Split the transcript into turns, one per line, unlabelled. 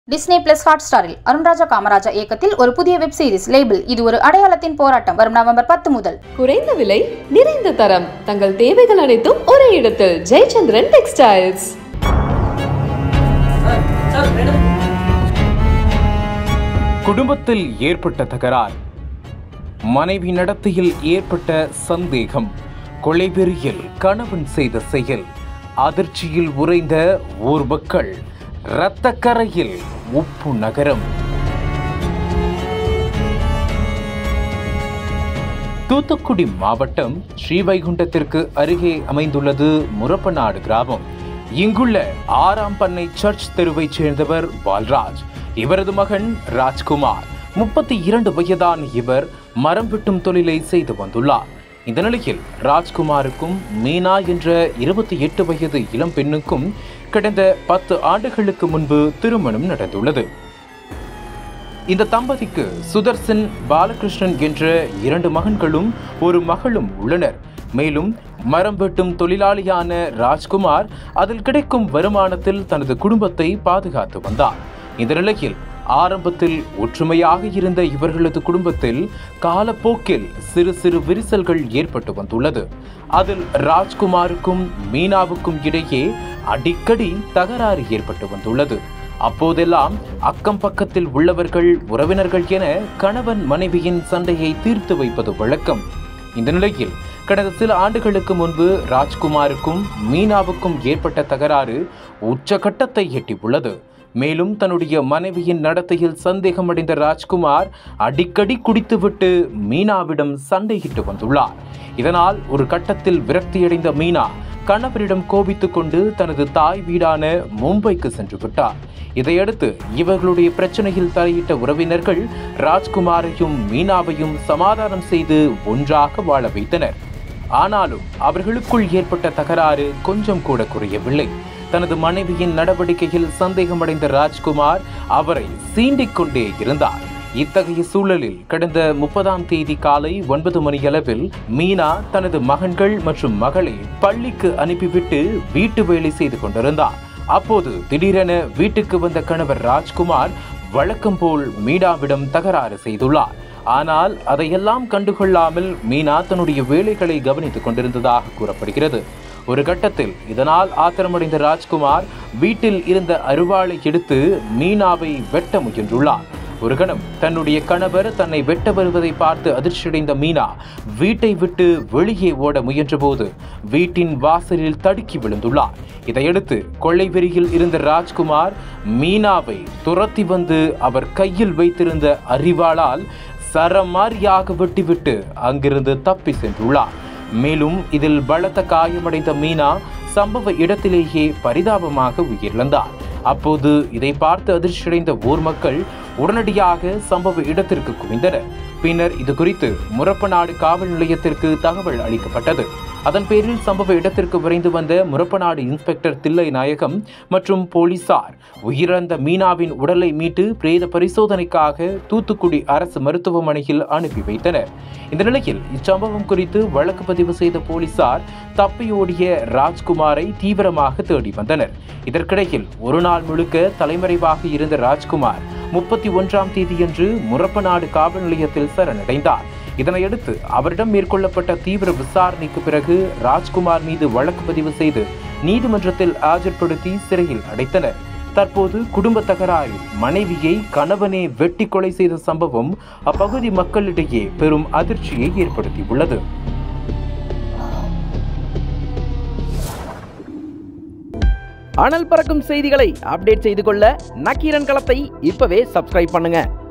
Disney plus ஹாட்ஸ்டாரில் அருண்ராஜா காமராஜா இயக்கத்தில் ஒரு புதிய வெப் சீரிஸ் லேபிள். இது ஒரு அடையாளத்தின் போராட்டம். வரும் நவம்பர் 10 முதல்.
குறைந்த விலை, நிறைந்த தரம், தங்கள் தேவைகள் அனைத்தும் ஒரே இடத்தில். ஜெயச்சந்திரன் டெக்ஸ்டைல்ஸ்.
குடும்பத்தில் ஏற்பட்ட தகராறு, மனைவி நடத்தையில் ஏற்பட்ட சந்தேகம், கொலைவெறியில் கணவன் செய்த செயல், அதிர்ச்சியில் உறைந்த ஊர் மக்கள், இரத்தக்கரையில் உப்பு நகரம். தூத்துக்குடி மாவட்டம் ஸ்ரீவைகுண்டத்திற்கு அருகே அமைந்துள்ளது முரப்பநாடு கிராமம். இங்குள்ள 6ஆம் பண்ணை சர்ச் தெருவைச் சேர்ந்தவர் பால்ராஜ். இவரது மகன் ராஜ்குமார். 32 வயதான இவர் மரம் வெட்டும் தொழிலை செய்து வந்துள்ளார். இந்த நிலையில் ராஜ்குமாருக்கும் மீனா என்ற 28 வயது இளம் பெண்ணுக்கும் கடந்த 10 ஆண்டுகளுக்கு முன்பு திருமணம் நடந்துள்ளது. இந்த தம்பதிக்கு சுதர்சன், பாலகிருஷ்ணன் என்ற 2 மகன்களும் ஒரு மகளும் உள்ளனர். மேலும் மரம் வெட்டும் தொழிலாளியான ராஜ்குமார் அதில் கிடைக்கும் வருமானத்தில் தனது குடும்பத்தை பாதுகாத்து வந்தார். இந்த நிலையில் ஆரம்பத்தில் ஒற்றுமையாக இருந்த இவர்களது குடும்பத்தில் காலப்போக்கில் சிறு சிறு விரிசல்கள் ஏற்பட்டு வந்துள்ளது. அதில் ராஜ்குமாருக்கும் மீனாவுக்கும் இடையே அடிக்கடி தகராறு ஏற்பட்டு வந்துள்ளது. அப்போதெல்லாம் அக்கம் பக்கத்தில் உள்ளவர்கள், உறவினர்கள் என கணவன் மனைவியின் சண்டையை தீர்த்து வைப்பது வழக்கம். இந்த நிலையில் கடந்த சில ஆண்டுகளுக்கு முன்பு ராஜ்குமாருக்கும் மீனாவுக்கும் ஏற்பட்ட தகராறு உச்சகட்டத்தை எட்டியுள்ளது. மேலும் தன்னுடைய மனைவியின் நடத்தையில் சந்தேகமடைந்த ராஜ்குமார் அடிக்கடி குடித்துவிட்டு மீனாவிடம் சண்டையிட்டு வந்துள்ளார். இதனால் ஒரு கட்டத்தில் விரக்தியடைந்த மீனா கணவரிடம் கோபித்துக் கொண்டு தனது தாய் வீடான மும்பைக்கு சென்று விட்டார். இதையடுத்து இவர்களுடைய பிரச்சனையில் தலையிட்ட உறவினர்கள் ராஜ்குமாரையும் மீனாவையும் சமாதானம் செய்து ஒன்றாக வாழ வைத்தனர். ஆனாலும் அவர்களுக்குள் ஏற்பட்ட தகராறு கொஞ்சம் கூட குறையவில்லை. தனது மனைவியின் நடவடிக்கையில் சந்தேகமடைந்த ராஜ்குமார் அவரை சீண்டிக் கொண்டே இருந்தார். இத்தகைய சூழலில் கடந்த 30ஆம் தேதி காலை 9 மணியளவில் மீனா தனது மகன்கள் மற்றும் மகளை பள்ளிக்கு அனுப்பிவிட்டு வீட்டு வேலை செய்து கொண்டிருந்தார். அப்போது திடீரென வீட்டுக்கு வந்த கணவர் ராஜ்குமார் வழக்கம் போல் மீனாவிடம் தகராறு செய்துள்ளார். ஆனால் அதையெல்லாம் கண்டுகொள்ளாமல் மீனா தன்னுடைய வேலைகளை கவனித்துக் கொண்டிருந்ததாக கூறப்படுகிறது. ஒரு கட்டத்தில் இதனால் ஆத்திரமடைந்த ராஜ்குமார் வீட்டில் இருந்த அருவாளை எடுத்து மீனாவை வெட்ட முயன்றுள்ளார். ஒரு கணம் தன்னுடைய கணவர் தன்னை வெட்ட வருவதை பார்த்து அதிர்ச்சியடைந்த மீனா வீட்டை விட்டு வெளியே ஓட முயன்றபோது வீட்டின் வாசலில் தடுக்கி விழுந்துள்ளார். இதையடுத்து கொள்ளைவெறியில் இருந்த ராஜ்குமார் மீனாவை துரத்தி வந்து அவர் கையில் வைத்திருந்த அரிவாளால் சரமாரியாக வெட்டிவிட்டு அங்கிருந்து தப்பி சென்றுள்ளார். மேலும் இதில் பலத்த காயமடைந்த மீனா சம்பவ இடத்திலேயே பரிதாபமாக உயிரிழந்தார். அப்போது இதை பார்த்து அதிர்ச்சியடைந்த ஊர் மக்கள் உடனடியாக சம்பவ இடத்திற்கு குவிந்தனர். பின்னர் இது குறித்து முரப்பநாடு காவல் நிலையத்திற்கு தகவல் அளிக்கப்பட்டது. அதன் பேரில் சம்பவ இடத்திற்கு விரைந்து வந்த முரப்பநாடு இன்ஸ்பெக்டர் தில்லை நாயகம் மற்றும் போலீசார் உயிரிழந்த மீனாவின் உடலை மீட்டு பிரேத பரிசோதனைக்காக தூத்துக்குடி அரசு மருத்துவமனையில் அனுப்பி வைத்தனர். இந்த நிலையில் இச்சம்பவம் குறித்து வழக்கு பதிவு செய்த போலீசார் தப்பியோடிய ராஜ்குமாரை தீவிரமாக தேடி வந்தனர். இதற்கிடையில் ஒரு நாள் முழுக்க தலைமறைவாக இருந்த ராஜ்குமார் 31ஆம் தேதியன்று முரப்பநாடு காவல் நிலையத்தில் சரணடைந்தார். இதனையடுத்து அவரிடம் மேற்கொள்ளப்பட்ட தீவிர விசாரணைக்கு பிறகு ராஜ்குமார் மீது வழக்கு பதிவு செய்து நீதிமன்றத்தில் ஆஜர்படுத்தி சிறையில் அடைத்தனர். தற்போது குடும்ப தகராறில் மனைவியை கணவனே வெட்டி கொலை செய்த சம்பவம் அப்பகுதி மக்களிடையே பெரும் அதிர்ச்சியை ஏற்படுத்தியுள்ளது.
அனல் பறக்கும் செய்திகளை அப்டேட் செய்து கொள்ள நக்கீரன் களத்தை இப்பவே சப்ஸ்கிரைப் பண்ணுங்க.